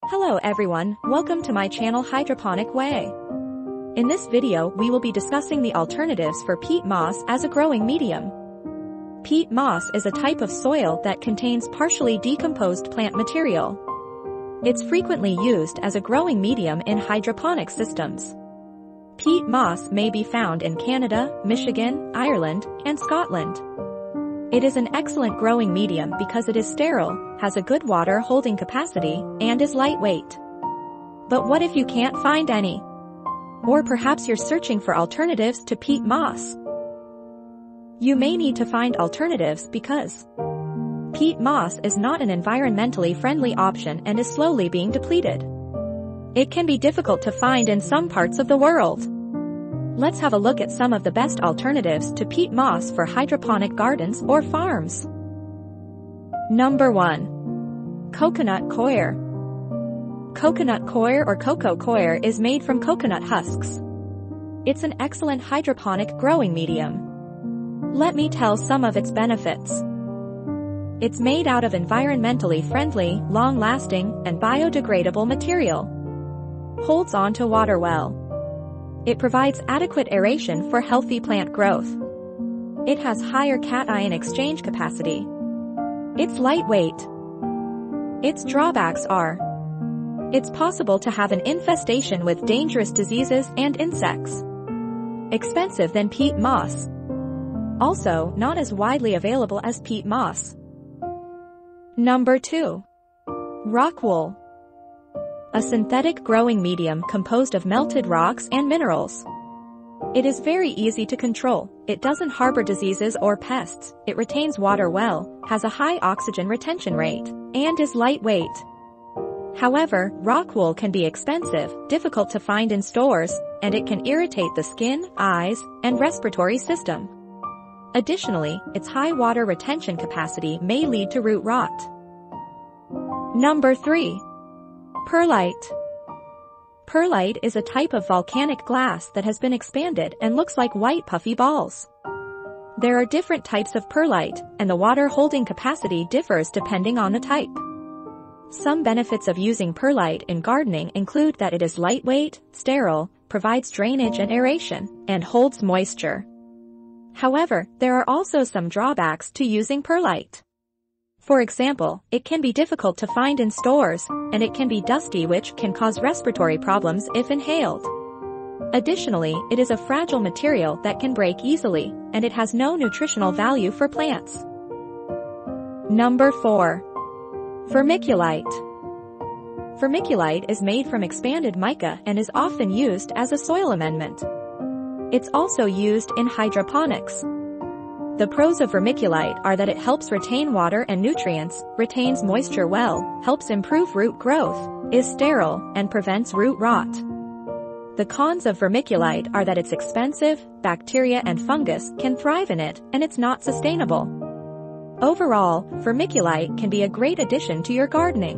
Hello everyone, welcome to my channel Hydroponic Way. In this video we will be discussing the alternatives for peat moss as a growing medium. Peat moss is a type of soil that contains partially decomposed plant material. It's frequently used as a growing medium in hydroponic systems. Peat moss may be found in Canada, Michigan, Ireland, and Scotland. It is an excellent growing medium because it is sterile, has a good water holding capacity, and is lightweight. But what if you can't find any? Or perhaps you're searching for alternatives to peat moss. You may need to find alternatives because peat moss is not an environmentally friendly option and is slowly being depleted. It can be difficult to find in some parts of the world. Let's have a look at some of the best alternatives to peat moss for hydroponic gardens or farms. Number 1. Coconut coir. Coconut coir or Coco coir is made from coconut husks. It's an excellent hydroponic growing medium. Let me tell some of its benefits. It's made out of environmentally friendly, long-lasting, and biodegradable material. Holds on to water well. It provides adequate aeration for healthy plant growth. It has higher cation exchange capacity. It's lightweight. Its drawbacks are: it's possible to have an infestation with dangerous diseases and insects. Expensive than peat moss. Also, not as widely available as peat moss. Number 2. Rockwool. A synthetic growing medium composed of melted rocks and minerals. It is very easy to control, it doesn't harbor diseases or pests, it retains water well, has a high oxygen retention rate, and is lightweight. However, rockwool can be expensive, difficult to find in stores, and it can irritate the skin, eyes, and respiratory system. Additionally, its high water retention capacity may lead to root rot. Number 3. Perlite. Perlite is a type of volcanic glass that has been expanded and looks like white puffy balls. There are different types of perlite, and the water holding capacity differs depending on the type. Some benefits of using perlite in gardening include that it is lightweight, sterile, provides drainage and aeration, and holds moisture. However, there are also some drawbacks to using perlite. For example, it can be difficult to find in stores, and it can be dusty, which can cause respiratory problems if inhaled. Additionally, it is a fragile material that can break easily, and it has no nutritional value for plants. Number 4. Vermiculite. Vermiculite is made from expanded mica and is often used as a soil amendment. It's also used in hydroponics. The pros of vermiculite are that it helps retain water and nutrients, retains moisture well, helps improve root growth, is sterile, and prevents root rot. The cons of vermiculite are that it's expensive, bacteria and fungus can thrive in it, and it's not sustainable. Overall, vermiculite can be a great addition to your gardening.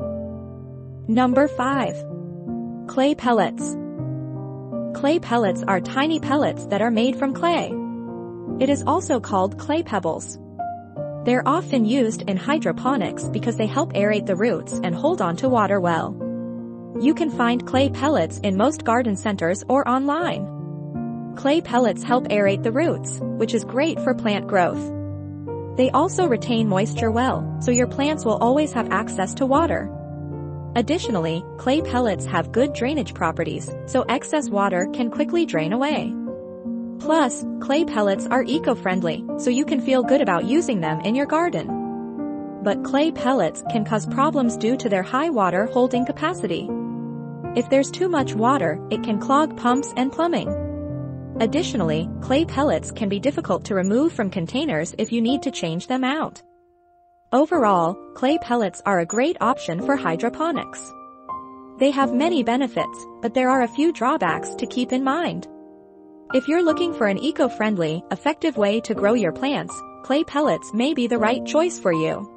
Number 5. Clay pellets. Clay pellets are tiny pellets that are made from clay. It is also called clay pebbles. They're often used in hydroponics because they help aerate the roots and hold on to water well. You can find clay pellets in most garden centers or online. Clay pellets help aerate the roots, which is great for plant growth. They also retain moisture well, so your plants will always have access to water. Additionally, clay pellets have good drainage properties, so excess water can quickly drain away. Plus, clay pellets are eco-friendly, so you can feel good about using them in your garden. But clay pellets can cause problems due to their high water holding capacity. If there's too much water, it can clog pumps and plumbing. Additionally, clay pellets can be difficult to remove from containers if you need to change them out. Overall, clay pellets are a great option for hydroponics. They have many benefits, but there are a few drawbacks to keep in mind. If you're looking for an eco-friendly, effective way to grow your plants, clay pellets may be the right choice for you.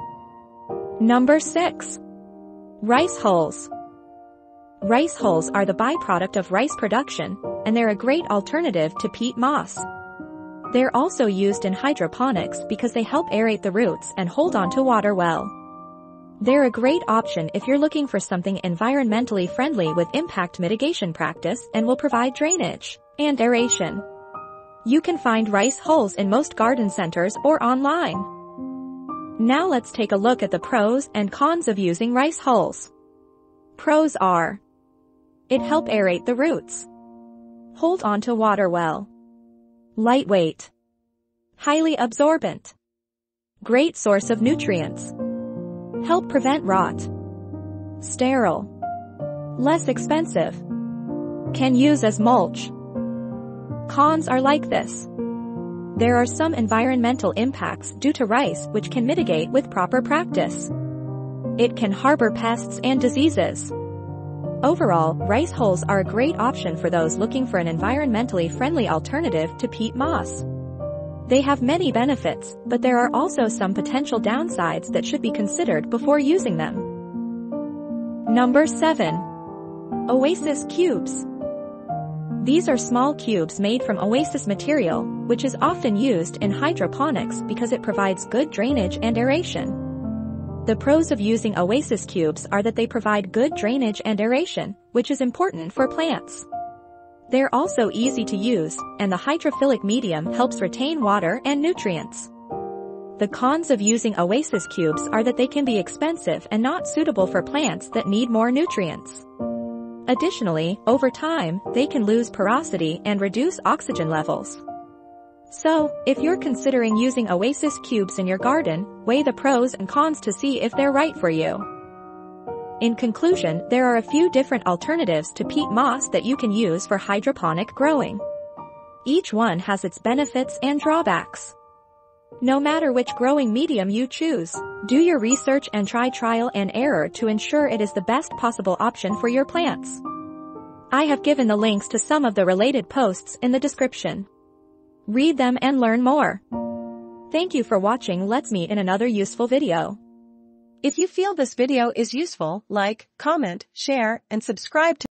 Number 6. Rice hulls. Rice hulls are the byproduct of rice production, and they're a great alternative to peat moss. They're also used in hydroponics because they help aerate the roots and hold on to water well. They're a great option if you're looking for something environmentally friendly with impact mitigation practice and will provide drainage and aeration. You can find rice hulls in most garden centers or online. Now let's take a look at the pros and cons of using rice hulls. Pros are: it helps aerate the roots, hold on to water well, lightweight, highly absorbent, great source of nutrients, help prevent rot, sterile, less expensive, can use as mulch. Cons are like this. There are some environmental impacts due to rice which can mitigate with proper practice. It can harbor pests and diseases. Overall, rice hulls are a great option for those looking for an environmentally friendly alternative to peat moss. They have many benefits, but there are also some potential downsides that should be considered before using them. Number 7. Oasis cubes. These are small cubes made from Oasis material, which is often used in hydroponics because it provides good drainage and aeration. The pros of using Oasis cubes are that they provide good drainage and aeration, which is important for plants. They're also easy to use, and the hydrophilic medium helps retain water and nutrients. The cons of using Oasis cubes are that they can be expensive and not suitable for plants that need more nutrients. Additionally, over time, they can lose porosity and reduce oxygen levels. So, if you're considering using Oasis cubes in your garden, weigh the pros and cons to see if they're right for you. In conclusion, there are a few different alternatives to peat moss that you can use for hydroponic growing. Each one has its benefits and drawbacks. No matter which growing medium you choose, do your research and try trial and error to ensure it is the best possible option for your plants. I have given the links to some of the related posts in the description. Read them and learn more. Thank you for watching. Let's meet in another useful video. If you feel this video is useful, like, comment, share, and subscribe to